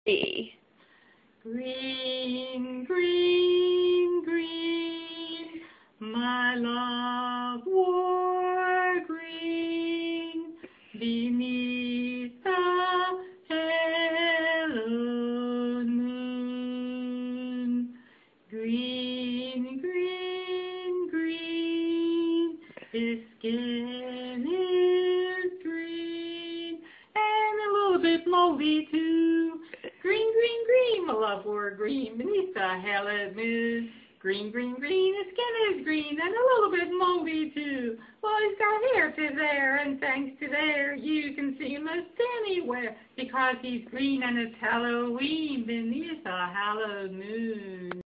Green, green, green, my love wore green beneath the hallowed moon. Green, green, green, his skin is green, and a little bit moldy too. Green, green, green, my love wore green beneath the hallowed moon. Green, green, green, his skin is green and a little bit moldy too. Well, he's got hair to there, and thanks to there, you can see him most anywhere, because he's green and it's Halloween beneath the hallowed moon.